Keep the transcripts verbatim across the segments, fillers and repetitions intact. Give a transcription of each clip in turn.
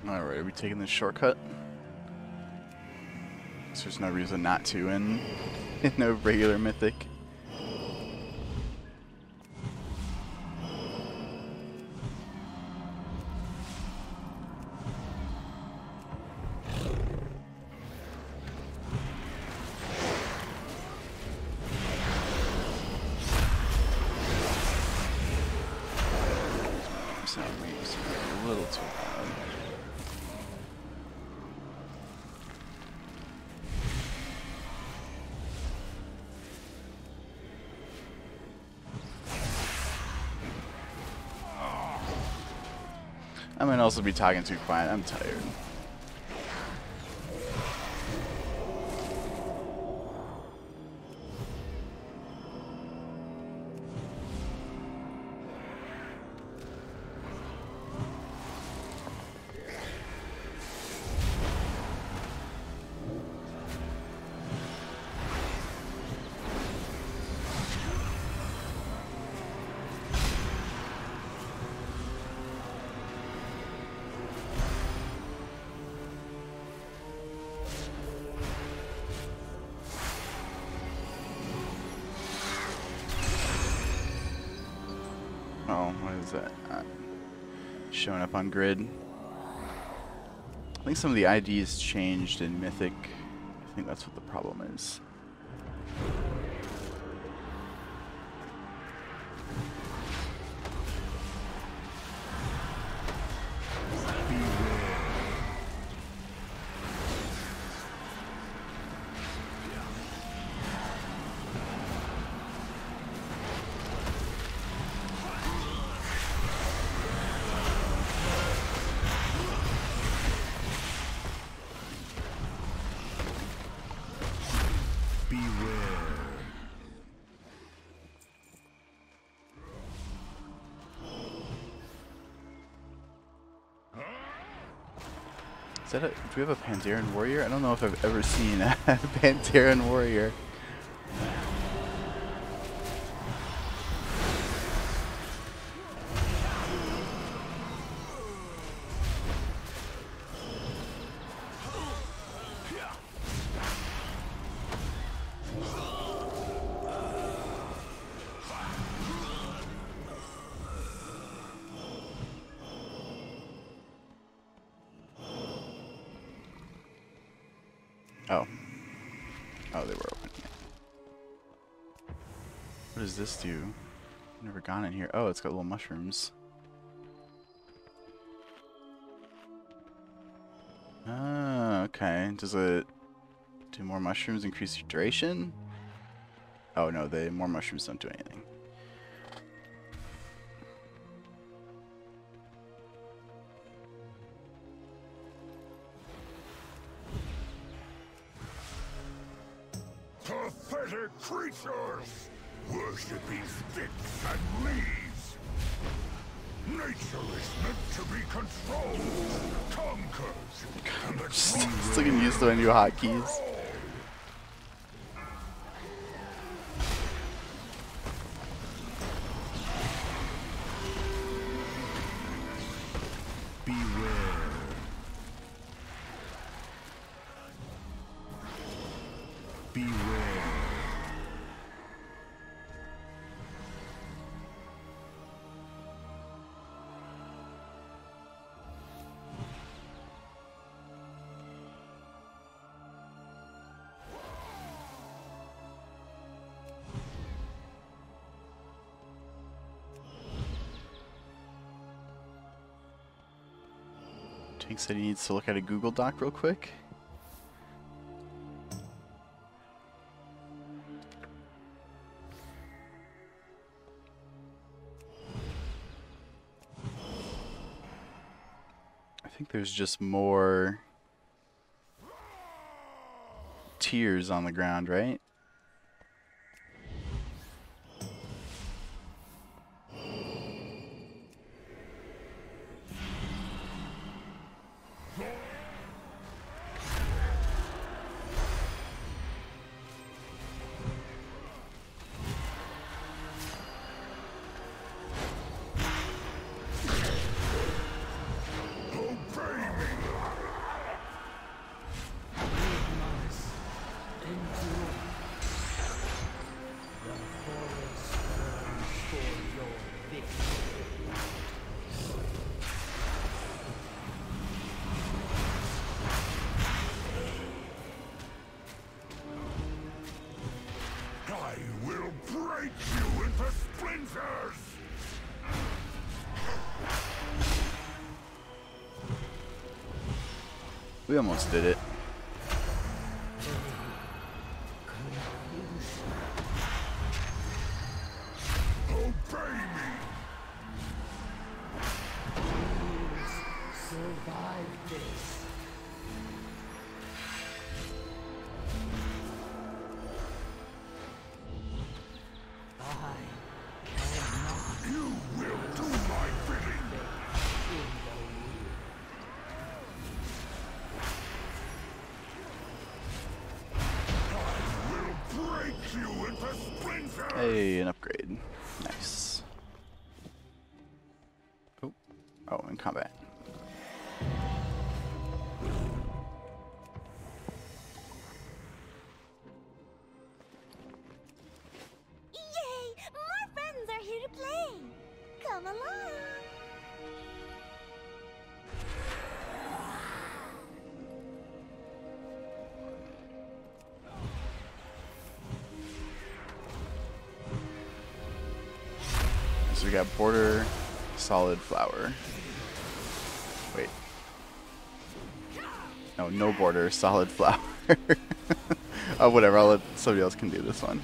Alright, are we taking this shortcut? So there's no reason not to in, in a regular Mythic. A little too loud. I might also be talking too quiet. I'm tired. Oh, what is that? Uh, showing up on grid. I think some of the I Ds changed in Mythic. I think that's what the problem is. Is that a, do we have a Pantheran warrior? I don't know if I've ever seen a Pantheran warrior. Oh. Oh, they were open. Yeah. What does this do? I've never gone in here. Oh, it's got little mushrooms. Ah, okay. Does it do more mushrooms, increase your duration? Oh, no, the more mushrooms don't do anything. Pathetic creatures, worshipping sticks and leaves. Nature is meant to be controlled, conquered, and the Still getting used to my new hotkeys. Tank said he needs to look at a Google Doc real quick. I think there's just more tears on the ground, right? obey me. We almost did it. Obey me! Survive this. I cannot You will do my bidding! in the wood. I will break you into splinters! Hey, an upgrade. Nice. Oh, oh, in combat. Yay! More friends are here to play! Come along! So we got border, solid flower. Wait. No, no border, solid flower. Oh, whatever. I'll let somebody else can do this one.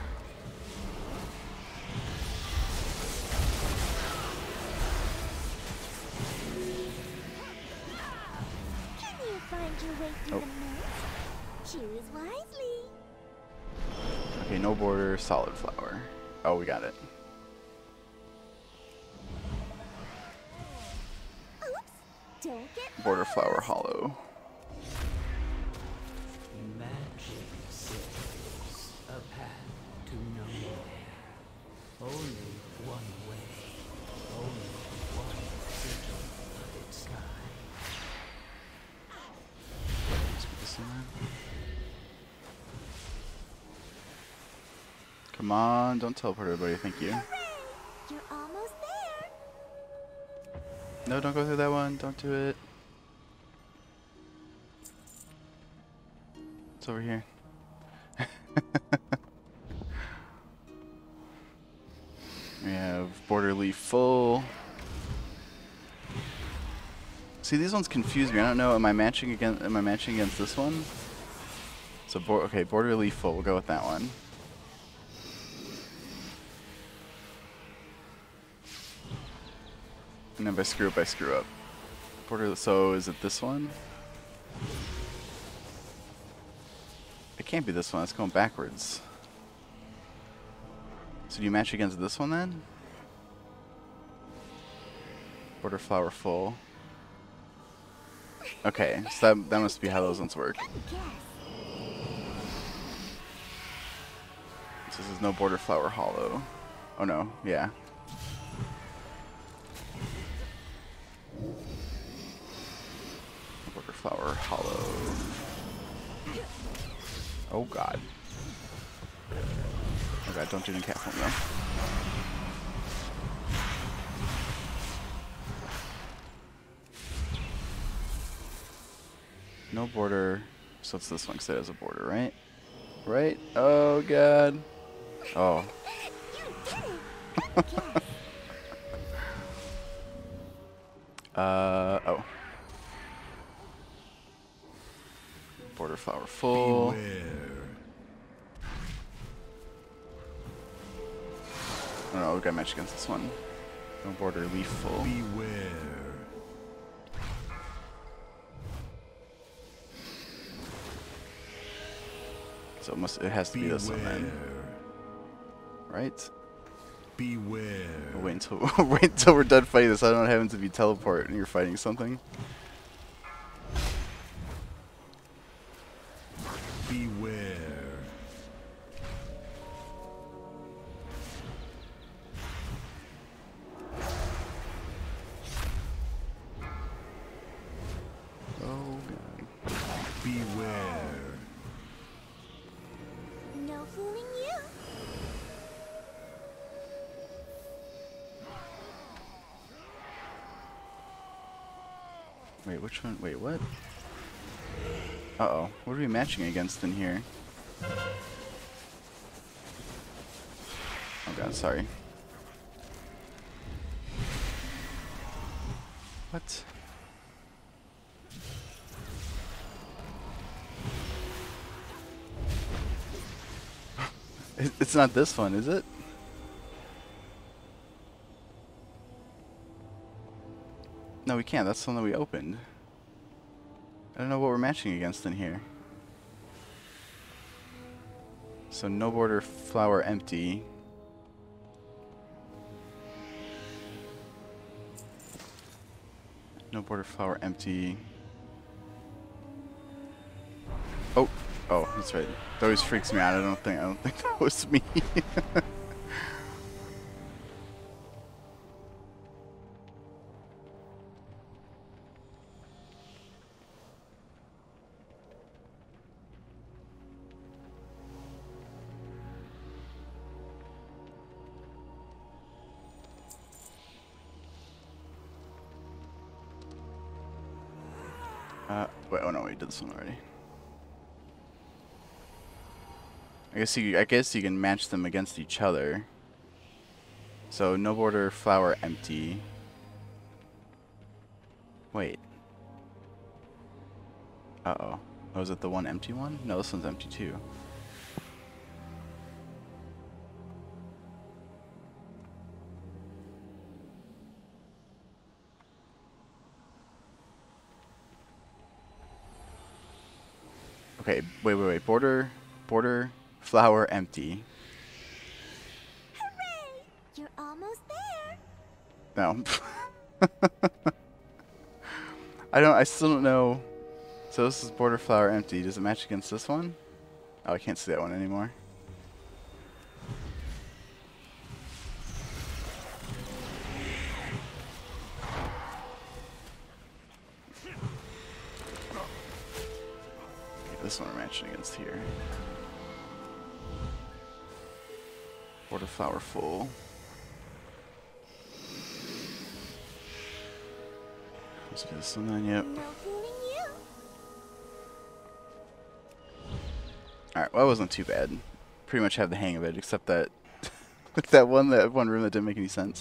Can you find your way through Oh. the mess? Choose wisely. Okay, no border, solid flower. Oh, we got it. Oops! Don't get Border lost. flower hollow. Magic says a path to nowhere. Only one way. Only one signal of its kind. Let's put this in there. Come on, don't teleport everybody, thank you. Hooray! You're almost there. No, don't go through that one, don't do it. It's over here. We have border leaf full. See, these ones confuse me. I don't know. Am I matching against? Am I matching against this one? So, bor okay, border leaf full. We'll go with that one. And if I screw up, I screw up. Border. So, is it this one? It can't be this one. It's going backwards. So do you match against this one then? Border flower full. Okay, so that, that must be how those ones work. Good guess. So this is no border flower hollow. Oh no, yeah. Border flower hollow. Oh god. Oh god, don't do any cat form though. No border, so it's this one because it has a border, right? Right? Oh god. Oh. You did it! Good guess. Uh oh. Border flower full. Oh no, we got match against this one. No border leaf full. Beware. So it must it has to be this one then. Right? Beware. We'll wait until wait until we're done fighting this. I don't have to be teleport and you're fighting something. Beware. Oh god. Beware. No fooling you. Wait, which one? Wait, what? Uh oh. What are we matching against in here? Oh god, sorry. What? It- It's not this one, is it? No, we can't. That's the one that we opened. I don't know what we're matching against in here. So no border, flower, empty. No border, flower, empty. Oh, oh, that's right. That always freaks me out. I don't think I don't think that was me. uh, wait, oh no, we did this one already. I guess you I guess you can match them against each other. So no border, flower, empty. Wait. Uh-oh. Oh, is it the one empty one? No, this one's empty too. Okay, wait, wait, wait. Border, border, flower, empty. Hooray! You're almost there. No. I don't, I still don't know. So this is border, flower, empty. Does it match against this one? Oh, I can't see that one anymore. Okay, this one we're matching against here. Border, flower, full. Must be this one then, yep. No fooling you. Alright, well that wasn't too bad. Pretty much have the hang of it, except that with that one that one room that didn't make any sense.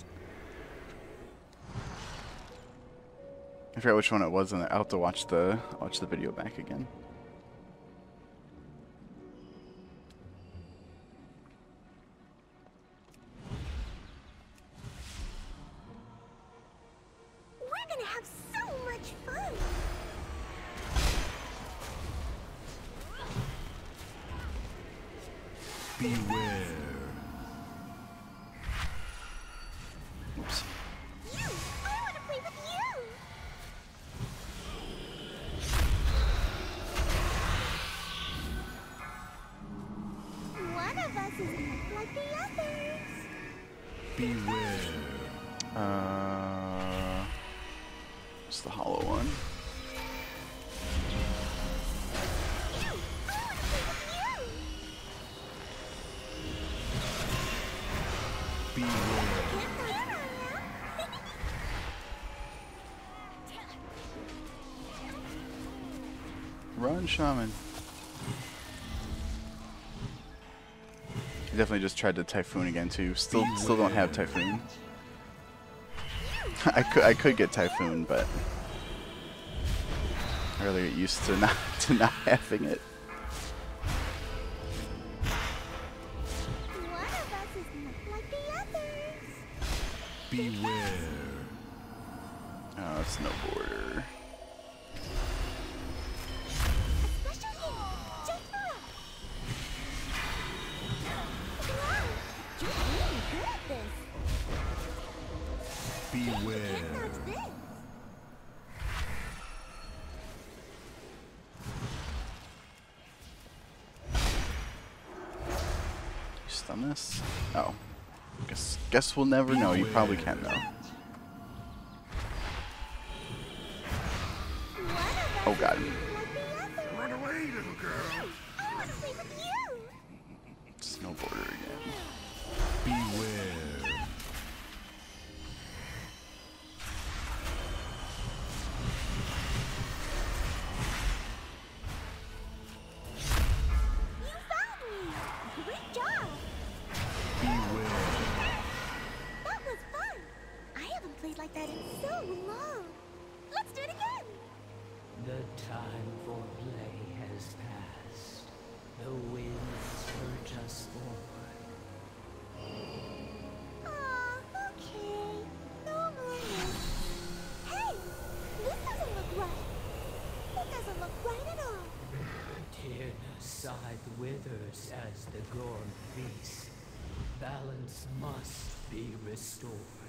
I forgot which one it was, and I'll have to watch the watch the video back again. We're gonna have so much fun. Beware. Oops. You! I want to play with you! One of us is not like the others. Beware. Uh, it's the hollow one. You! I want to play with you! Beware. Here I am. Run, shaman. I definitely just tried to typhoon again too. Still, still don't have typhoon. I could, I could get typhoon, but I really get used to not, to not having it. One of us is not like the others. Beware. Oh, it's no border. A special hit, just for us. Wow, you're really good at this. Beware. Can't touch this. You stun this? Oh. Guess, guess we'll never know. You probably can though. One of us Oh god. is like the others. Run away, little girl. I want to play with you. It's no border again. Beware. You found me. Great job. Beware. That was fun. I haven't played like that in so long. Let's do it again. The time for play has passed. The winds urge us forward. Aw, okay. No more myths. Hey! This doesn't look right. It doesn't look right at all. Tirna Scithe withers as the Gorn feast. Balance must be restored.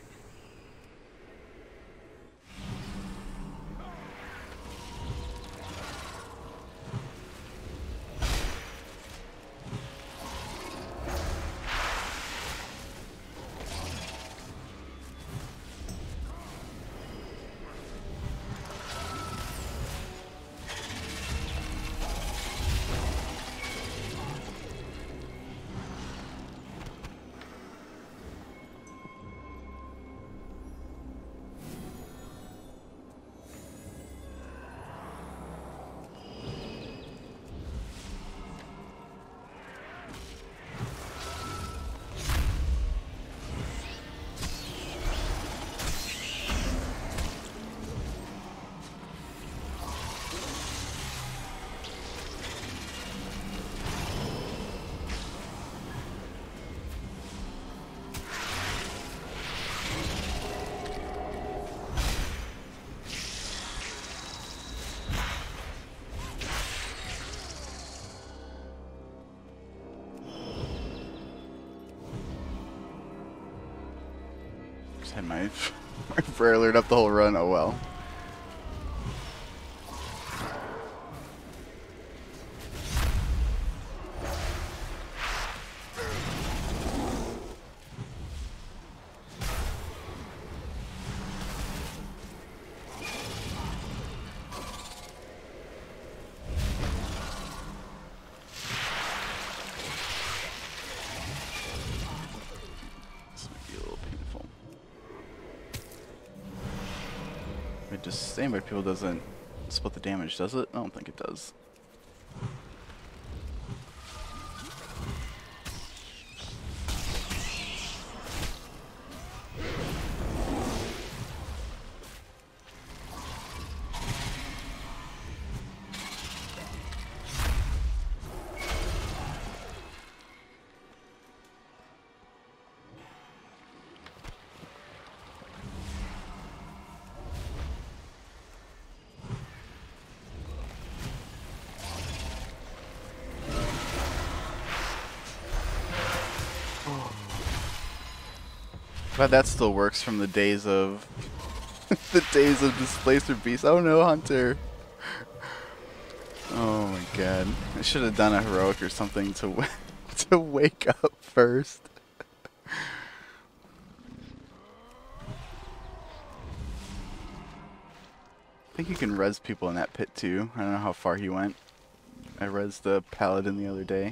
Had my prayer alert up the whole run. Oh well. This might be a little painful. It just same but people doesn't split the damage, does it? I don't think it does. Glad that still works from the days of the days of Displacer Beast. Oh no, Hunter! Oh my god! I should have done a heroic or something to w to wake up first. I think you can res people in that pit too. I don't know how far he went. I resed the paladin the other day.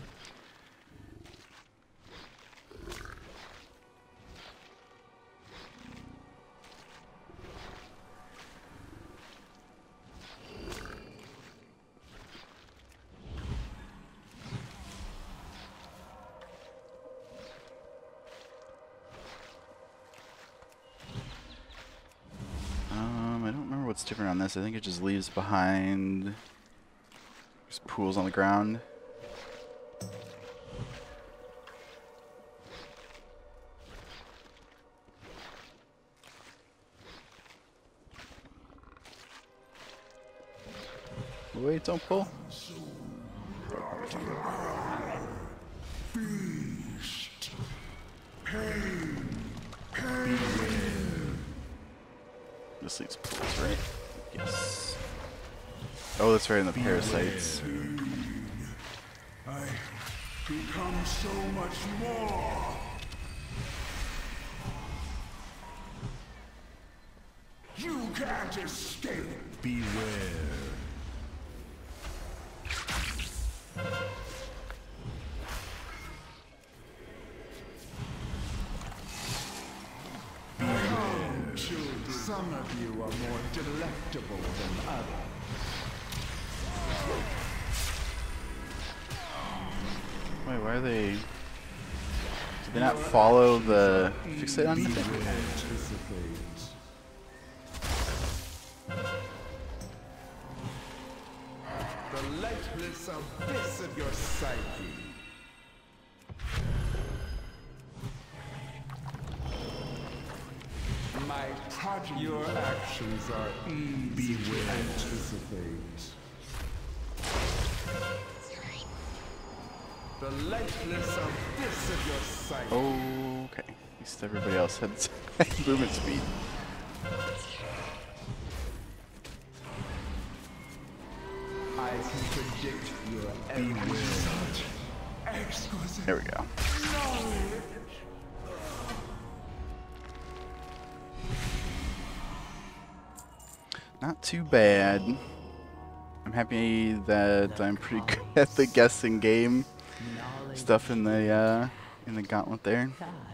What's different on this? I think it just leaves behind there's pools on the ground. Wait, don't pull. Feast. Pain. Pain. This leaves pools, right? Yes. Oh, that's right, in the parasites. I become so much more. You can't escape. Beware. Some of you are more delectable than others. Wait, why are they... Did they not follow the fixate on Mythic? The lifeless abyss of your psyche. Your actions are easy to anticipate. The lightness of this of your sight. Okay. At least everybody else had movement speed. I can predict your every such exquisite There we go. knowledge. Not too bad. I'm happy that I'm pretty good at the guessing game stuff in the uh, in the gauntlet there. Fast.